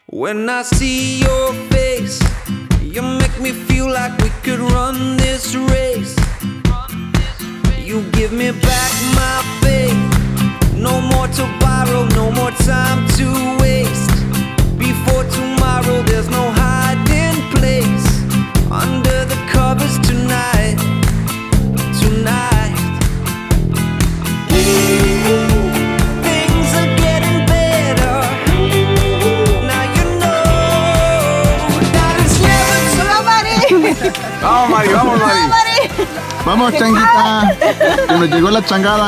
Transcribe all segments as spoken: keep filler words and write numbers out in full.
When I see your face, you make me feel like we could run this race. You give me back my faith. No more to borrow, no more time to waste. Before tomorrow, there's no hiding place. Under the covers tonight, tonight. Things are getting better. Now you know that it's never too late. Vamos, Mari, vamos, Mari. Vamos, changuita. Que nos llegó la changada.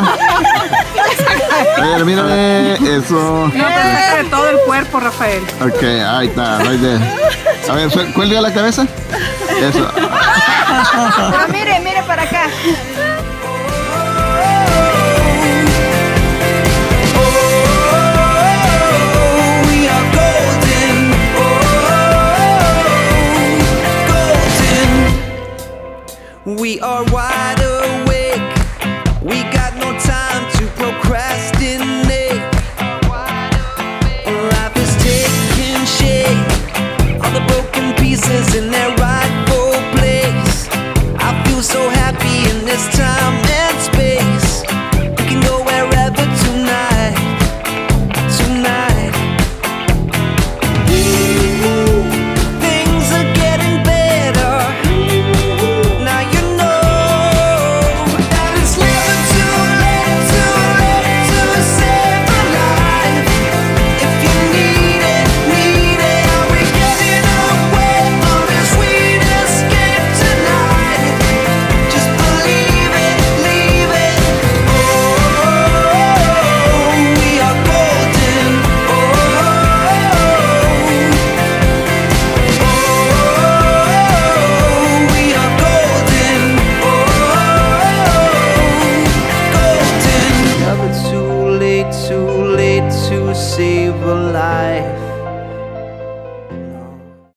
A ver, mírale eso. No, pero de todo el cuerpo, Rafael. Ok, ahí está, right there. A ver, cuelga la cabeza. Eso. Pero mire, mire para acá. We are wide awake. We got no time to procrastinate. Life is taking shape. All the broken pieces in their rightful place. I feel so happy in this time and space. We can go wherever tonight, tonight. Things are getting better. Now you know that it's never too late, too late to save a life. If you need it, need it, are we getting away from this sweet escape tonight? Just believe it, leave it. Oh, we are golden. Oh, we are golden. Oh, golden. Never too late, too late to save a life.